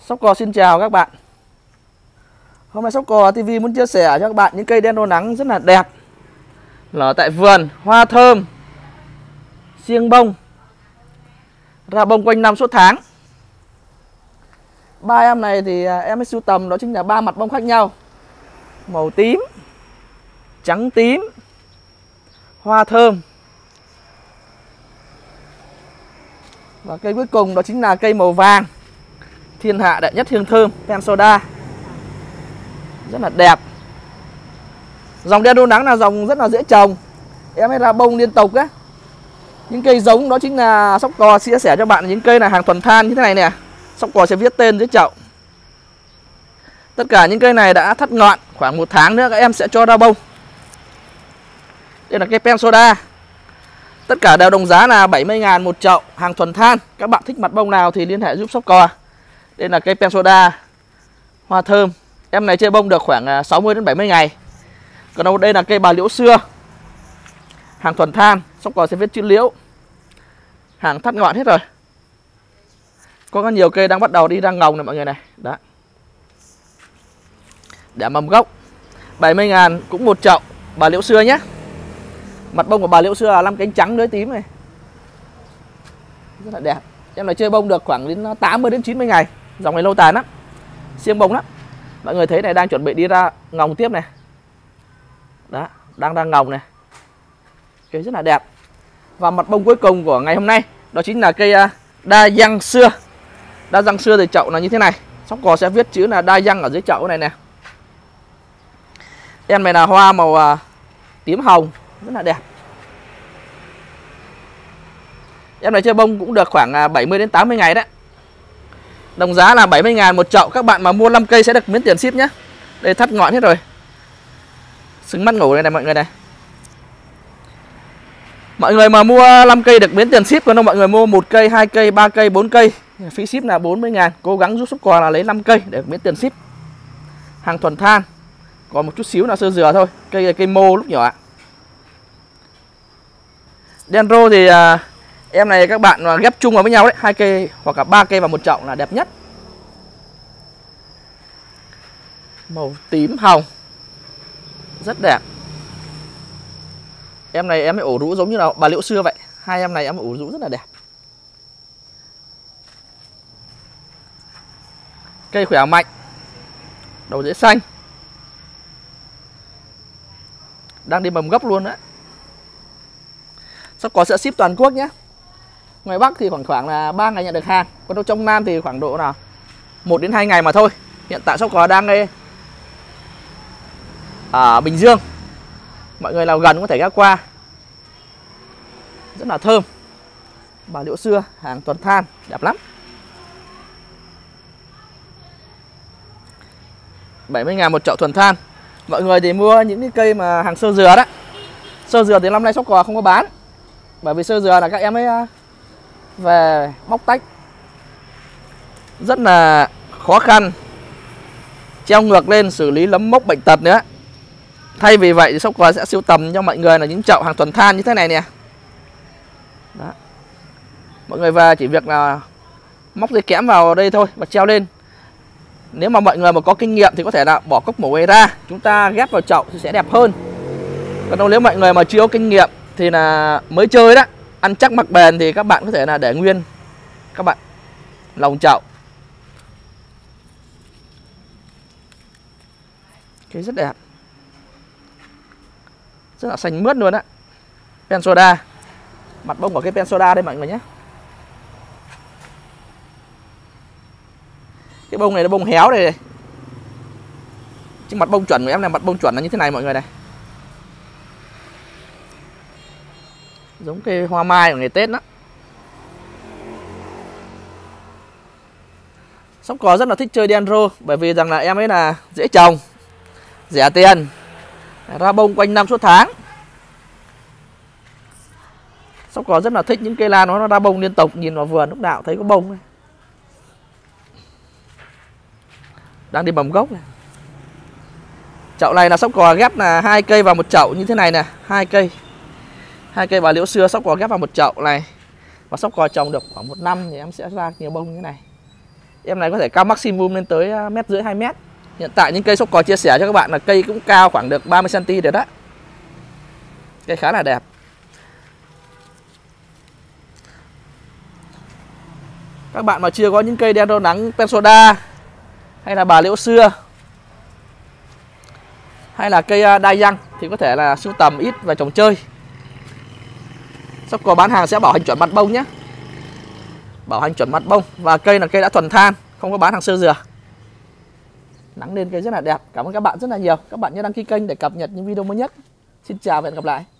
Shop Cò xin chào các bạn. Hôm nay Shop Cò TV muốn chia sẻ cho các bạn những cây đen rô nắng rất là đẹp nở tại vườn, hoa thơm, xiêng bông, ra bông quanh năm suốt tháng. Ba em này thì em mới sưu tầm đó chính là 3 mặt bông khác nhau: màu tím, trắng tím, hoa thơm, và cây cuối cùng đó chính là cây màu vàng, thiên hạ đệ nhất hương thơm Pensoda. Rất là đẹp. Dòng đen rô nắng là dòng rất là dễ trồng, em ấy ra bông liên tục á. Những cây giống đó chính là Shop Cò chia sẻ cho bạn những cây là hàng thuần than như thế này nè. Shop Cò sẽ viết tên dưới chậu. Tất cả những cây này đã thắt ngọn, khoảng 1 tháng nữa các em sẽ cho ra bông. Đây là cây Pensoda. Tất cả đều đồng giá là 70.000 một chậu, hàng thuần than. Các bạn thích mặt bông nào thì liên hệ giúp Shop Cò. Đây là cây Pensoda hoa thơm. Em này chơi bông được khoảng 60 đến 70 ngày. Còn đây là cây bà liễu xưa, hàng thuần than. Shop Cò sẽ viết chữ liễu, hàng thắt ngọn hết rồi. Có nhiều cây đang bắt đầu đi ra ngồng này mọi người này. Đó, để mầm gốc. 70.000 cũng một chậu bà liễu xưa nhé. Mặt bông của bà liễu xưa là 5 cánh trắng lưới tím này, rất là đẹp. Em này chơi bông được khoảng đến 80 đến 90 ngày. Dòng này lâu tàn lắm, xiêng bông lắm. Mọi người thấy này, đang chuẩn bị đi ra ngồng tiếp này. Đó, đang ra ngồng này. Cây rất là đẹp. Và mặt bông cuối cùng của ngày hôm nay đó chính là cây đa giang xưa. Đa giang xưa thì chậu là như thế này. Shop Cò sẽ viết chữ là đa giang ở dưới chậu này nè. Em này là hoa màu tím hồng, rất là đẹp. Em này chơi bông cũng được khoảng 70 đến 80 ngày đấy. Đồng giá là 70.000 một chậu. Các bạn mà mua 5 cây sẽ được miễn tiền ship nhé. Đây thắt ngọn hết rồi. Xứng mắt ngủ này này mọi người này. Mọi người mà mua 5 cây được miễn tiền ship. Còn đâu mọi người mua 1 cây, 2 cây, 3 cây, 4 cây, phí ship là 40.000. Cố gắng giúp Shop Cò là lấy 5 cây để miễn tiền ship. Hàng thuần than. Còn một chút xíu là sơ dừa thôi. Cây là cây mô lúc nhỏ ạ. Đen rô thì em này các bạn ghép chung vào với nhau đấy, 2 cây hoặc là 3 cây vào một chậu là đẹp nhất. Màu tím hồng, rất đẹp. Em này em ấy ổ rũ giống như là bà liễu xưa vậy. Hai em này em ổ rũ rất là đẹp. Cây khỏe mạnh, đầu rễ xanh, đang đi mầm gốc luôn đấy. Shop Cò sẽ ship toàn quốc nhé. Ngoài Bắc thì khoảng là 3 ngày nhận được hàng. Còn đâu trong Nam thì khoảng độ là 1 đến 2 ngày mà thôi. Hiện tại Shop Cò đang ở Bình Dương. Mọi người nào gần có thể ghé qua. Rất là thơm. Bà liễu xưa, hàng thuần than, đẹp lắm. 70.000 một chậu thuần than. Mọi người thì mua những cái cây mà hàng sơ dừa đó. Sơ dừa thì năm nay Shop Cò không có bán. Bởi vì sơ dừa là các em ấy về bóc tách rất là khó khăn, treo ngược lên xử lý nấm mốc bệnh tật nữa. Thay vì vậy thì Shop Cò sẽ sưu tầm cho mọi người là những chậu hàng thuần than như thế này nè. Đó. Mọi người về chỉ việc là móc dây kẽm vào đây thôi và treo lên. Nếu mà mọi người mà có kinh nghiệm thì có thể là bỏ cốc mổ ra, chúng ta ghép vào chậu thì sẽ đẹp hơn. Còn nếu mọi người mà chưa có kinh nghiệm thì là mới chơi đó, ăn chắc mặc bền thì các bạn có thể là để nguyên các bạn lồng chậu. Cái rất đẹp, rất là xanh mướt luôn á. Pensoda. Mặt bông của cái Pensoda đây mọi người nhé. Cái bông này là bông héo đây này. Chứ mặt bông chuẩn của em là mặt bông chuẩn là như thế này mọi người này. Giống cây hoa mai của ngày Tết đó. Shop Cò rất là thích chơi đen rô, bởi vì rằng là em ấy là dễ trồng, rẻ tiền, ra bông quanh năm suốt tháng. Shop Cò rất là thích những cây lan nó ra bông liên tục, nhìn vào vườn lúc nào thấy có bông này. Đang đi mầm gốc này. Chậu này là Shop Cò ghép là 2 cây vào một chậu như thế này nè, 2 cây. 2 cây bà liễu xưa Shop Cò ghép vào một chậu này. Và Shop Cò trồng được khoảng 1 năm thì em sẽ ra nhiều bông như thế này. Em này có thể cao maximum lên tới mét rưỡi 2 mét. Hiện tại những cây sóc cò chia sẻ cho các bạn là cây cũng cao khoảng được 30 cm rồi đó. Cây khá là đẹp. Các bạn mà chưa có những cây đen râu nắng Pensoda hay là bà liễu xưa hay là cây đai răng thì có thể là sưu tầm ít và trồng chơi. Sóc cò bán hàng sẽ bảo hành chuẩn mặt bông nhé. Bảo hành chuẩn mặt bông. Và cây là cây đã thuần than, không có bán hàng sơ dừa. Nắng lên cây rất là đẹp. Cảm ơn các bạn rất là nhiều. Các bạn nhớ đăng ký kênh để cập nhật những video mới nhất. Xin chào và hẹn gặp lại.